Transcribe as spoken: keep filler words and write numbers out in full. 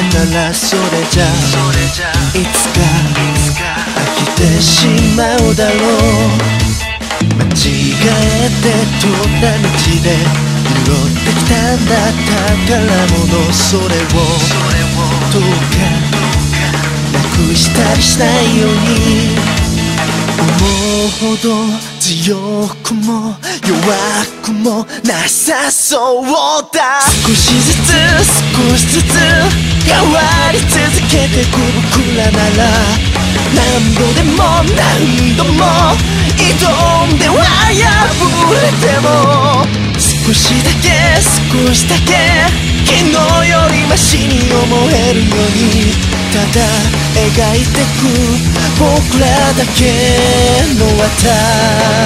ならそれじゃいつか飽きてしまうだろう。間違えて通った道で拾ってきたんだ宝物、それをどうかなくしたりしないように。思うほど強くも弱くもなさそうだ。少しずつ少しずつ変わり続けてく僕らなら、何度でも何度も挑んでは破れても、少しだけ少しだけ昨日よりマシに思えるように、ただ描いてく僕らだけの私。